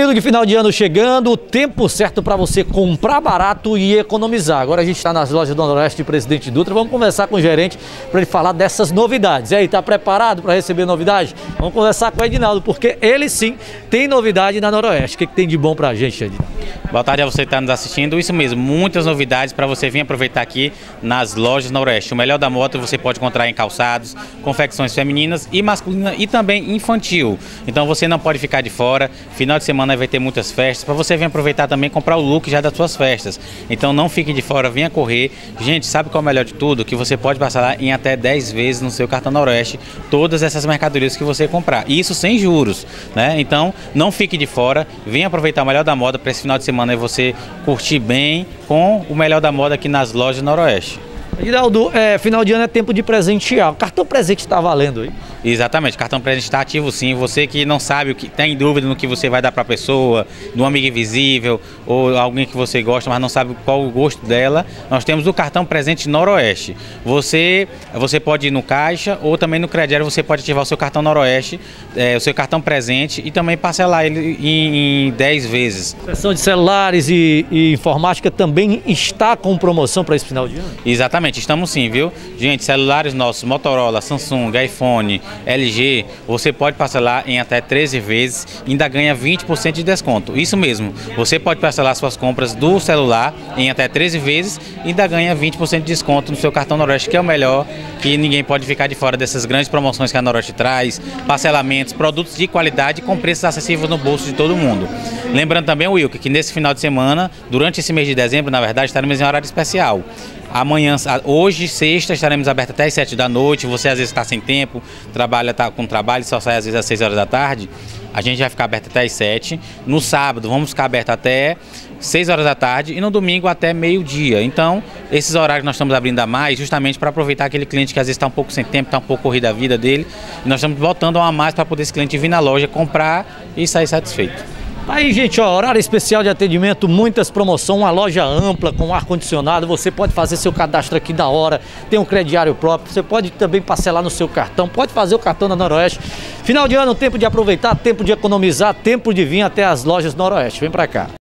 Período de final de ano chegando, o tempo certo para você comprar barato e economizar. Agora a gente está nas lojas do Noroeste de Presidente Dutra. Vamos conversar com o gerente para ele falar dessas novidades. E aí, está preparado para receber novidades? Vamos conversar com o Edinaldo, porque ele sim tem novidade na Noroeste. O que tem de bom para a gente, Edinaldo? Boa tarde a você que está nos assistindo. Isso mesmo, muitas novidades para você vir aproveitar aqui nas lojas Noroeste. O melhor da moda você pode encontrar em calçados, confecções femininas e masculinas e também infantil. Então você não pode ficar de fora. Final de semana vai ter muitas festas, para você vir aproveitar também e comprar o look já das suas festas. Então não fique de fora, venha correr. Gente, sabe qual é o melhor de tudo? Que você pode parcelar em até 10 vezes no seu cartão Noroeste todas essas mercadorias que você comprar. Isso sem juros, né? Então não fique de fora, venha aproveitar o melhor da moda para esse final de semana e você curtir bem com o melhor da moda aqui nas lojas Noroeste. Edinaldo, final de ano é tempo de presentear. O cartão presente está valendo aí? Exatamente, o cartão presente está ativo sim. Você que não sabe, o que tem dúvida no que você vai dar para a pessoa, de um amigo invisível ou alguém que você gosta, mas não sabe qual o gosto dela, nós temos o cartão presente Noroeste. Você pode ir no caixa ou também no crediário, você pode ativar o seu cartão Noroeste, o seu cartão presente e também parcelar ele em 10 vezes. A seção de celulares e informática também está com promoção para esse final de ano? Exatamente, estamos sim, viu? Gente, celulares nossos, Motorola, Samsung, iPhone, LG, você pode parcelar em até 13 vezes e ainda ganha 20% de desconto. Isso mesmo, você pode parcelar suas compras do celular em até 13 vezes e ainda ganha 20% de desconto no seu cartão Noroeste, que é o melhor, que ninguém pode ficar de fora dessas grandes promoções que a Noroeste traz, parcelamentos, produtos de qualidade com preços acessíveis no bolso de todo mundo. Lembrando também, Wilker, que nesse final de semana, durante esse mês de dezembro, na verdade, estaremos em horário especial. Amanhã, hoje, sexta, estaremos abertos até às 7 da noite. Você às vezes está sem tempo, está com trabalho, só sai às vezes às 6 horas da tarde. A gente vai ficar aberto até às 7. No sábado, vamos ficar aberto até 6 horas da tarde e no domingo até meio-dia. Então, esses horários nós estamos abrindo a mais justamente para aproveitar aquele cliente que às vezes está um pouco sem tempo, está um pouco corrida a vida dele. E nós estamos botando a mais para poder esse cliente vir na loja, comprar e sair satisfeito. Aí, gente, ó, horário especial de atendimento, muitas promoções, uma loja ampla com ar-condicionado, você pode fazer seu cadastro aqui da hora, tem um crediário próprio, você pode também parcelar no seu cartão, pode fazer o cartão da Noroeste. Final de ano, tempo de aproveitar, tempo de economizar, tempo de vir até as lojas Noroeste. Vem pra cá.